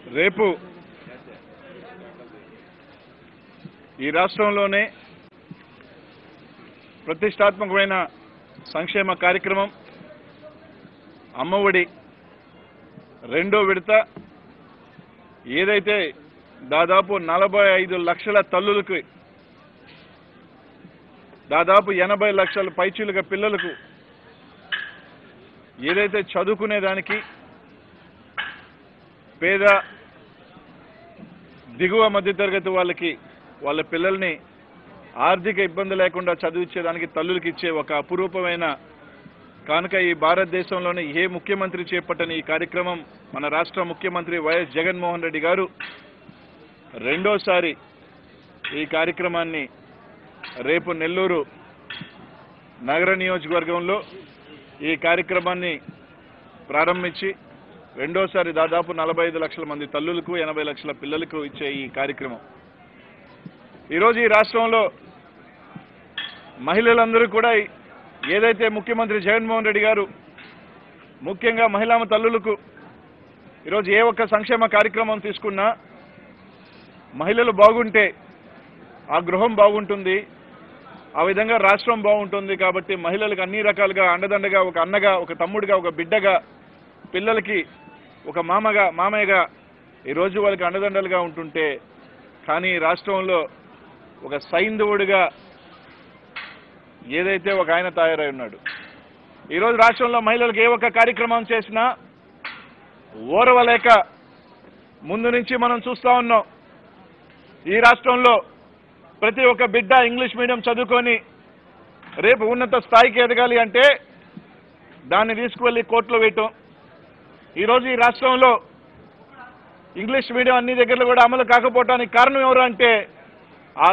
రేపు ఈ రాష్ట్రంలోనే ప్రతిష్టాత్మకమైన సంక్షేమ కార్యక్రమం అమ్మఒడి రెండో విడత ఏదైతే దాదాపు 45 లక్షల తల్లులకు దాదాపు 80 లక్షల పైచీలుగా పిల్లలకు ఏదైతే చదువుకునేదానికి పేద దిగువ మధ్యతరగతి వాళ్ళకి వాళ్ళ పిల్లల్ని ఆర్థిక ఇబ్బంది లేకుండా చదివించేదానికి తల్లులకు ఇచ్చే ఒక అపురూపమైన కానుక ఈ భారతదేశంలోనే ఏ ముఖ్యమంత్రి చేపట్టని ఈ కార్యక్రమం మన రాష్ట్ర ముఖ్యమంత్రి వైఎస్ జగన్మోహన్ రెడ్డి గారు రెండోసారి ఈ కార్యక్రమాన్ని రేపు నెల్లూరు నగర నియోజకవర్గంలో ఈ కార్యక్రమాన్ని ప్రారంభించి రెండోసారి దాదాపు 45 లక్షల మంది తల్లులకు 80 లక్షల పిల్లలకు ఇచ్చే ఈ కార్యక్రమం ఈరోజు ఈ రాష్ట్రంలో మహిళలందరూ కూడా ఏదైతే ముఖ్యమంత్రి జగన్మోహన్ రెడ్డి గారు ముఖ్యంగా మహిళా తల్లులకు ఈరోజు ఏ ఒక్క సంక్షేమ కార్యక్రమం తీసుకున్నా మహిళలు బాగుంటే ఆ గృహం బాగుంటుంది, ఆ విధంగా రాష్ట్రం బాగుంటుంది. కాబట్టి మహిళలకు అన్ని రకాలుగా అండదండగా ఒక అన్నగా, ఒక తమ్ముడిగా, ఒక బిడ్డగా, పిల్లలకి ఒక మామయ్యగా ఈరోజు వాళ్ళకి అండదండలుగా ఉంటుంటే, కానీ రాష్ట్రంలో ఒక సైంధవుడిగా ఏదైతే ఒక ఆయన తయారై ఉన్నాడు. ఈరోజు రాష్ట్రంలో మహిళలకు ఏ ఒక్క కార్యక్రమం చేసినా ఓర్వలేక ముందు నుంచి మనం చూస్తా ఉన్నాం. ఈ రాష్ట్రంలో ప్రతి ఒక్క బిడ్డ ఇంగ్లీష్ మీడియం చదువుకొని రేపు ఉన్నత స్థాయికి ఎదగాలి అంటే దాన్ని తీసుకువెళ్ళి కోర్టులో వేయటం. ఈరోజు ఈ రాష్ట్రంలో ఇంగ్లీష్ మీడియం అన్ని దగ్గరలో కూడా అమలు కాకపోవటానికి కారణం ఎవరు అంటే ఆ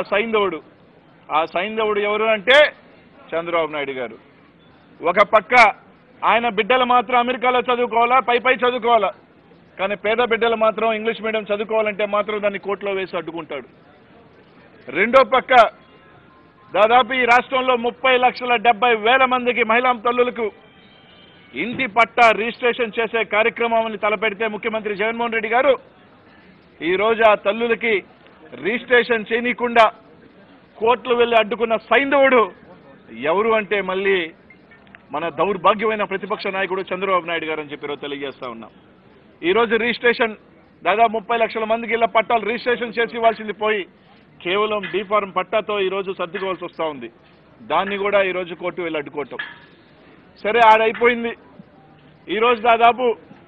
సైంధవుడు ఎవరు అంటే చంద్రబాబు నాయుడు గారు. ఒక పక్క ఆయన బిడ్డలు మాత్రం అమెరికాలో చదువుకోవాలా, పై చదువుకోవాలా, కానీ పేద బిడ్డలు మాత్రం ఇంగ్లీష్ మీడియం చదువుకోవాలంటే మాత్రం దాన్ని కోర్టులో వేసి అడ్డుకుంటాడు. రెండో పక్క దాదాపు ఈ రాష్ట్రంలో 30,70,000 మందికి మహిళా తల్లులకు ఇంటి పట్టా రిజిస్ట్రేషన్ చేసే కార్యక్రమాన్ని తలపెడితే ముఖ్యమంత్రి జగన్మోహన్ రెడ్డి గారు ఈరోజు ఆ తల్లులకి రిజిస్ట్రేషన్ చేయనీయకుండా కోర్టులు వెళ్లి అడ్డుకున్న సైంధవుడు ఎవరు అంటే మళ్ళీ మన దౌర్భాగ్యమైన ప్రతిపక్ష నాయకుడు చంద్రబాబు నాయుడు గారు అని చెప్పి తెలియజేస్తా ఉన్నాం. ఈరోజు రిజిస్ట్రేషన్ దాదాపు 30 లక్షల మందికి ఇళ్ల పట్టాలు రిజిస్ట్రేషన్ చేసి ఇవ్వాల్సింది పోయి కేవలం డీఫార్మ్ పట్టాతో ఈరోజు సర్దుకోవాల్సి వస్తూ ఉంది. దాన్ని కూడా ఈరోజు కోర్టు వెళ్ళి అడ్డుకోవటం. సరే, ఆడైపోయింది. ఈరోజు దాదాపు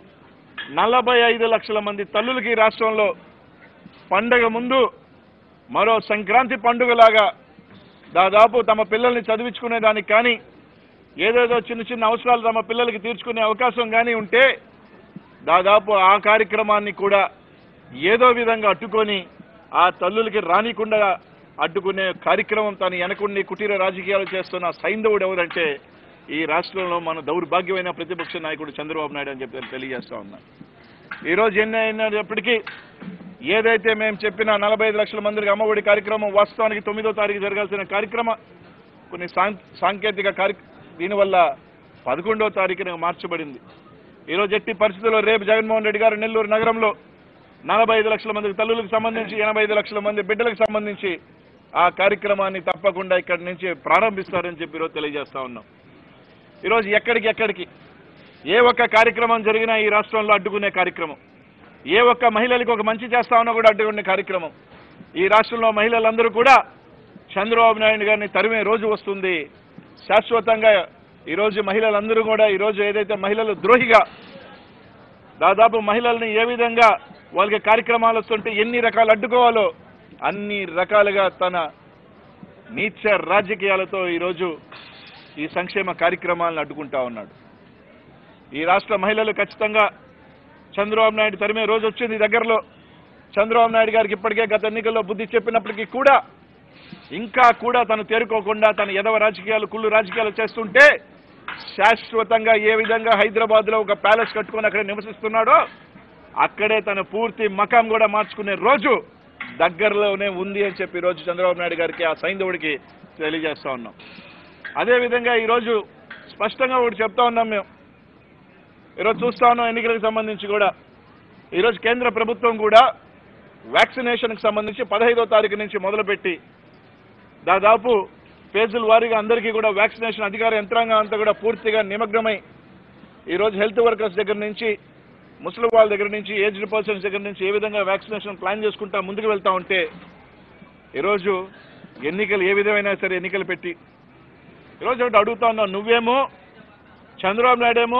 45 లక్షల మంది తల్లులకి రాష్ట్రంలో పండగ ముందు మరో సంక్రాంతి పండుగలాగా దాదాపు తమ పిల్లల్ని చదివించుకునేదానికి కానీ ఏదేదో చిన్న అవసరాలు తమ పిల్లలకి తీర్చుకునే అవకాశం కానీ ఉంటే దాదాపు ఆ కార్యక్రమాన్ని కూడా ఏదో విధంగా అడ్డుకొని ఆ తల్లులకి రానికుండా అడ్డుకునే కార్యక్రమం తను వెనకుండి కుటీర రాజకీయాలు చేస్తున్న సైంధవుడు ఎవరంటే ఈ రాష్ట్రంలో మన దౌర్భాగ్యమైన ప్రతిపక్ష నాయకుడు చంద్రబాబు నాయుడు అని చెప్పి తెలియజేస్తా ఉన్నా. ఈరోజు ఎన్ని అయినప్పటికీ ఏదైతే మేము చెప్పిన 45 లక్షల మందికి అమ్మఒడి కార్యక్రమం వాస్తవానికి 9వ తారీఖు జరగాల్సిన కార్యక్రమం కొన్ని సాంకేతిక దీనివల్ల 11వ తారీఖున మార్చబడింది. ఈరోజు ఎట్టి పరిస్థితుల్లో రేపు జగన్మోహన్ రెడ్డి గారు నెల్లూరు నగరంలో 45 లక్షల మందికి తల్లులకు సంబంధించి 85 లక్షల మంది బిడ్డలకు సంబంధించి ఆ కార్యక్రమాన్ని తప్పకుండా ఇక్కడి నుంచి ప్రారంభిస్తారని చెప్పి ఈరోజు తెలియజేస్తా ఉన్నాం. ఈరోజు ఎక్కడికి ఏ ఒక్క కార్యక్రమం జరిగినా ఈ రాష్ట్రంలో అడ్డుకునే కార్యక్రమం, ఏ ఒక్క మహిళలకు ఒక మంచి చేస్తా ఉన్నా కూడా అడ్డుకునే కార్యక్రమం. ఈ రాష్ట్రంలో మహిళలందరూ కూడా చంద్రబాబు నాయుడు గారిని తరిమే రోజు వస్తుంది. శాశ్వతంగా ఈరోజు మహిళలందరూ కూడా ఈరోజు ఏదైతే మహిళలు ద్రోహిగా దాదాపు మహిళల్ని ఏ విధంగా వాళ్ళకి కార్యక్రమాలు వస్తుంటే ఎన్ని రకాలు అడ్డుకోవాలో అన్ని రకాలుగా తన నీచ రాజకీయాలతో ఈరోజు ఈ సంక్షేమ కార్యక్రమాలను అడ్డుకుంటా ఉన్నాడు. ఈ రాష్ట్ర మహిళలు ఖచ్చితంగా చంద్రబాబు నాయుడు తరిమే రోజు వచ్చింది దగ్గరలో. చంద్రబాబు నాయుడు గారికి ఇప్పటికే గత ఎన్నికల్లో బుద్ధి చెప్పినప్పటికీ కూడా ఇంకా కూడా తను తేరుకోకుండా తన ఎదవ రాజకీయాలు, కుళ్ళు రాజకీయాలు చేస్తుంటే శాశ్వతంగా ఏ విధంగా హైదరాబాద్లో ఒక ప్యాలెస్ కట్టుకొని అక్కడ నివసిస్తున్నాడో అక్కడే తన పూర్తి మకాం కూడా మార్చుకునే రోజు దగ్గరలోనే ఉంది అని చెప్పి ఈరోజు చంద్రబాబు నాయుడు గారికి ఆ సైంధవుడికి తెలియజేస్తా ఉన్నాం. అదేవిధంగా ఈరోజు స్పష్టంగా ఒకటి చెప్తా ఉన్నాం. మేము ఈరోజు చూస్తా ఉన్నాం ఎన్నికలకు సంబంధించి కూడా ఈరోజు కేంద్ర ప్రభుత్వం కూడా వ్యాక్సినేషన్కి సంబంధించి 15వ తారీఖు నుంచి మొదలుపెట్టి దాదాపు ఫేజుల వారీగా అందరికీ కూడా వ్యాక్సినేషన్ అధికార యంత్రాంగం అంతా కూడా పూర్తిగా నిమగ్నమై ఈరోజు హెల్త్ వర్కర్స్ దగ్గర నుంచి ముసలి వాళ్ళ దగ్గర నుంచి ఏజ్డ్ పర్సన్స్ దగ్గర నుంచి ఏ విధంగా వ్యాక్సినేషన్ ప్లాన్ చేసుకుంటా ముందుకు వెళ్తా ఉంటే ఈరోజు ఎన్నికలు ఏ విధమైనా సరే ఎన్నికలు పెట్టి ఈరోజు ఒకటి అడుగుతా ఉన్నావు, నువ్వేమో చంద్రబాబు నాయుడు ఏమో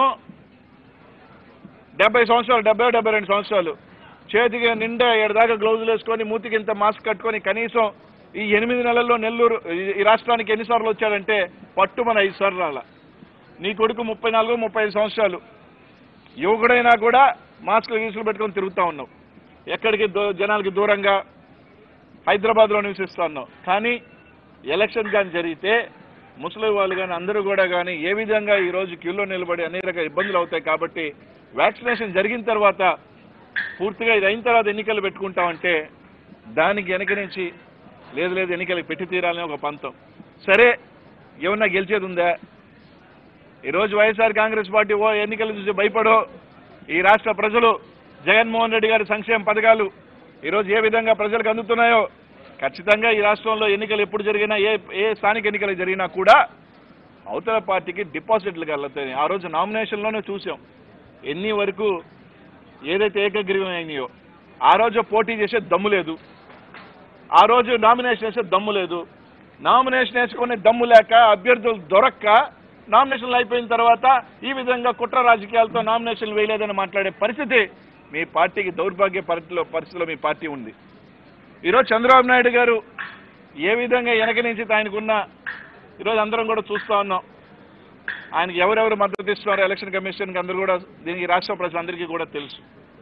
70 సంవత్సరాలు 72 సంవత్సరాలు చేతికి నిండా 7 దాకా గ్లౌజులు వేసుకొని మూతికి ఇంత మాస్క్ కట్టుకొని కనీసం ఈ 8 నెలల్లో నెల్లూరు ఈ రాష్ట్రానికి ఎన్నిసార్లు వచ్చాడంటే పట్టుమని 5 సార్లు రాల. నీ కొడుకు 34-35 సంవత్సరాలు యువకుడైనా కూడా మాస్కులు గీసులు పెట్టుకొని తిరుగుతూ ఉన్నావు. ఎక్కడికి జనాలకి దూరంగా హైదరాబాద్లో నివసిస్తూ ఉన్నావు. కానీ ఎలక్షన్ కానీ జరిగితే ముసలి వాళ్ళు కానీ అందరూ కూడా కానీ ఏ విధంగా ఈరోజు క్యూలో నిలబడి అనేక ఇబ్బందులు అవుతాయి. కాబట్టి వ్యాక్సినేషన్ జరిగిన తర్వాత పూర్తిగా ఇది అయిన తర్వాత ఎన్నికలు పెట్టుకుంటామంటే దానికి వెనక నుంచి లేదు ఎన్నికలకు పెట్టి తీరాలని ఒక పంతం. సరే, ఏమన్నా గెలిచేది ఉందా? ఈరోజు వైఎస్ఆర్ కాంగ్రెస్ పార్టీ ఎన్నికలు చూసి భయపడో ఈ రాష్ట్ర ప్రజలు జగన్మోహన్ రెడ్డి గారి సంక్షేమ పథకాలు ఈరోజు ఏ విధంగా ప్రజలకు అందుతున్నాయో ఖచ్చితంగా ఈ రాష్ట్రంలో ఎన్నికలు ఎప్పుడు జరిగినా ఏ స్థానిక ఎన్నికలు జరిగినా కూడా అవతల పార్టీకి డిపాజిట్లు కలుగుతాయి. ఆ రోజు నామినేషన్లోనే చూసాం ఎన్ని వరకు ఏదైతే ఏకగ్రీవం అయినాయో. ఆ రోజు పోటీ చేసే దమ్ము లేదు, ఆ రోజు నామినేషన్ వేసే దమ్ము లేదు. నామినేషన్ వేసుకునే దమ్ము లేక అభ్యర్థులు దొరక్క నామినేషన్లు అయిపోయిన తర్వాత ఈ విధంగా కుట్ర రాజకీయాలతో నామినేషన్లు వేయలేదని మాట్లాడే పరిస్థితి మీ పార్టీకి దౌర్భాగ్య పరిస్థితిలో మీ పార్టీ ఉంది. ఈరోజు చంద్రబాబు నాయుడు గారు ఏ విధంగా వెనక నుంచి ఆయనకున్న ఈరోజు అందరం కూడా చూస్తూ ఉన్నాం. ఆయనకి ఎవరెవరు మద్దతు ఇస్తున్నారో ఎలక్షన్ కమిషన్కి అందరూ కూడా దీనికి రాష్ట్ర ప్రజలందరికీ కూడా తెలుసు.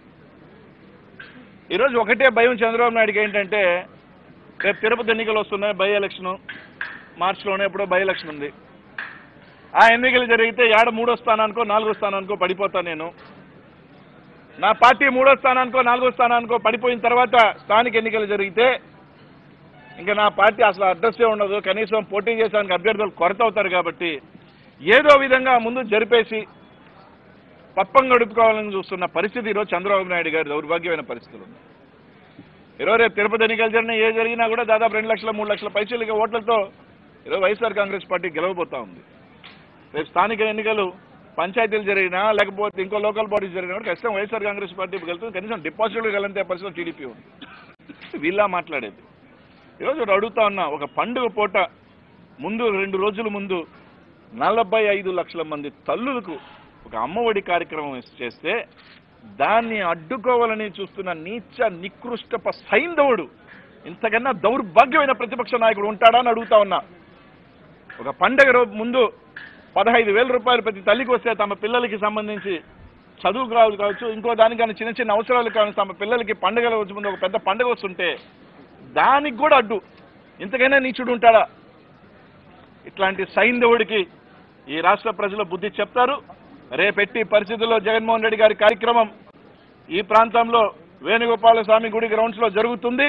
ఈరోజు ఒకటే భయం చంద్రబాబు నాయుడుకి ఏంటంటే రేపు తిరుపతి ఎన్నికలు వస్తున్నాయి, బై ఎలక్షను మార్చిలోనే ఎప్పుడో బై ఎలక్షన్ ఉంది. ఆ ఎన్నికలు జరిగితే 3వ స్థానానికో 4వ స్థానానికో పడిపోతా నేను. నా పార్టీ 3వ స్థానానికో 4వ స్థానానికో పడిపోయిన తర్వాత స్థానిక ఎన్నికలు జరిగితే ఇంకా నా పార్టీ అసలు అడ్రస్సే ఉండదు. కనీసం పోటీ చేసేందుకు అభ్యర్థులు కొరత అవుతారు. కాబట్టి ఏదో విధంగా ముందు జరిపేసి పప్పం గడుపుకోవాలని చూస్తున్న పరిస్థితి ఈరోజు చంద్రబాబు నాయుడు గారి దౌర్భాగ్యమైన పరిస్థితులు ఉంది. ఈరోజు రేపు తిరుపతి ఎన్నికలు జరిగినా కూడా దాదాపు 2 లక్షల 3 లక్షల పైసలు ఓట్లతో ఈరోజు వైఎస్ఆర్ కాంగ్రెస్ పార్టీ గెలవబోతా ఉంది. రేపు స్థానిక ఎన్నికలు పంచాయతీలు జరిగినా లేకపోతే ఇంకో లోకల్ బాడీస్ జరిగినా కూడా ఖచ్చితంగా వైఎస్ఆర్ కాంగ్రెస్ పార్టీ వెళ్తుంది. కనీసం డిపాజిట్లు వెళ్ళంతే పరిస్థితులు టీడీపీ ఉంది. వీళ్ళ మాట్లాడేది ఈరోజు అడుగుతా ఉన్నా, ఒక పండుగ పూట ముందు 2 రోజుల ముందు 45 లక్షల మంది తల్లులకు ఒక అమ్మఒడి కార్యక్రమం చేస్తే దాన్ని అడ్డుకోవాలని చూస్తున్న నీచ నికృష్టప సైంధవుడు ఇంతకన్నా దౌర్భాగ్యమైన ప్రతిపక్ష నాయకుడు ఉంటాడా అని అడుగుతా ఉన్నా. ఒక పండగ ముందు 15,000 రూపాయలు ప్రతి తల్లికి వస్తే తమ పిల్లలకి సంబంధించి చదువు కావచ్చు ఇంకో దానికన్నా చిన్న చిన్న అవసరాలు కానీ తమ పిల్లలకి పండుగల వచ్చే ముందు ఒక పెద్ద పండుగ వస్తుంటే దానికి కూడా అడ్డు. ఇంతకైనా నీచుడు ఉంటాడా? ఇట్లాంటి సైంధవుడికి ఈ రాష్ట్ర ప్రజలు బుద్ధి చెప్తారు. రేపెట్టి పరిస్థితుల్లో జగన్మోహన్ రెడ్డి గారి కార్యక్రమం ఈ ప్రాంతంలో వేణుగోపాల స్వామి గుడి గ్రౌండ్స్ లో జరుగుతుంది.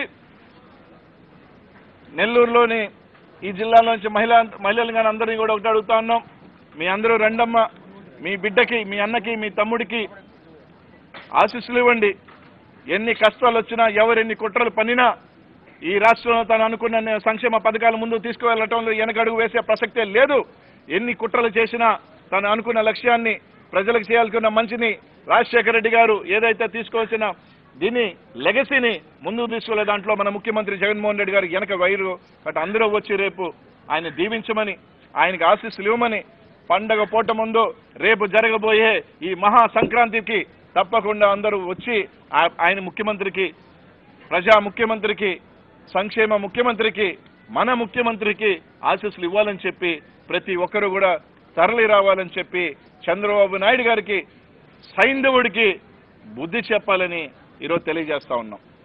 నెల్లూరులోని ఈ జిల్లాలోంచి మహిళలు కానీ అందరినీ కూడా ఒకటి అడుగుతా ఉన్నాం, మీ అందరూ రండమ్మ, మీ బిడ్డకి మీ అన్నకి మీ తమ్ముడికి ఆశీస్సులు ఇవ్వండి. ఎన్ని కష్టాలు వచ్చినా ఎవరెన్ని కుట్రలు పన్నినా ఈ రాష్ట్రంలో తను అనుకున్న సంక్షేమ పథకాల ముందు తీసుకువెళ్లటంలో వెనకడుగు వేసే ప్రసక్తే లేదు. ఎన్ని కుట్రలు చేసినా తను అనుకున్న లక్ష్యాన్ని ప్రజలకు చేయాల్సిన మంచిని రాజశేఖర రెడ్డి గారు ఏదైతే తీసుకోవాల్సిన దీన్ని లెగసీని ముందుకు తీసుకెళ్లే దాంట్లో మన ముఖ్యమంత్రి జగన్మోహన్ రెడ్డి గారు వెనక వైరు. బట్ అందరూ వచ్చి రేపు ఆయన దీవించమని ఆయనకు ఆశీస్సులు ఇవ్వమని పండగ పూట ముందు రేపు జరగబోయే ఈ మహా సంక్రాంతికి తప్పకుండా అందరూ వచ్చి ఆయన ముఖ్యమంత్రికి ప్రజా ముఖ్యమంత్రికి సంక్షేమ ముఖ్యమంత్రికి మన ముఖ్యమంత్రికి ఆశీస్సులు ఇవ్వాలని చెప్పి ప్రతి ఒక్కరూ కూడా తరలి రావాలని చెప్పి చంద్రబాబు నాయుడు గారికి సైంధవుడికి బుద్ధి చెప్పాలని ఈరోజు తెలియజేస్తా ఉన్నాం.